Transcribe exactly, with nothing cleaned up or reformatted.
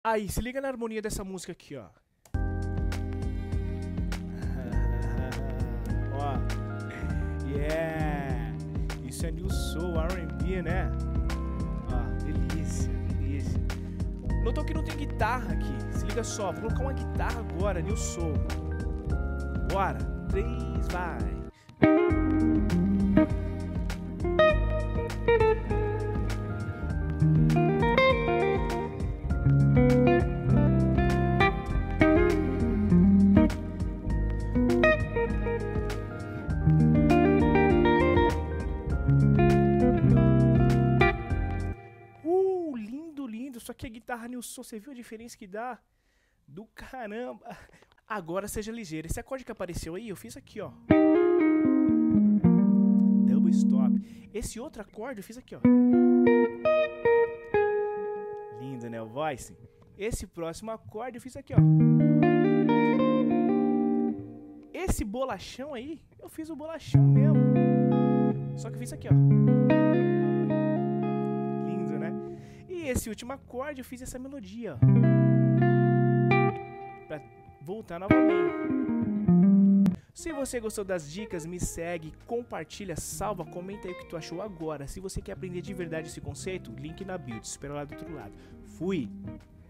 Aí, se liga na harmonia dessa música aqui, ó. Ó. Yeah. Isso é New Soul, R and B, né? Ó, delícia, delícia. Notou que não tem guitarra aqui. Se liga só, vou colocar uma guitarra agora, New Soul. Bora. Três, vai. Uh, lindo, lindo. Só que a guitarra New Soul, você viu a diferença que dá? Do caramba. Agora seja ligeiro. Esse acorde que apareceu aí, eu fiz aqui, ó. Double stop. Esse outro acorde eu fiz aqui, ó. Lindo, né? O voice. Esse próximo acorde eu fiz aqui, ó. Esse bolachão aí, eu fiz o bolachão mesmo. Só que eu fiz aqui, ó. Lindo, né? E esse último acorde eu fiz essa melodia, ó. Pra voltar novamente. Se você gostou das dicas, me segue, compartilha, salva, comenta aí o que tu achou agora. Se você quer aprender de verdade esse conceito, link na bio, te espero lá do outro lado. Fui!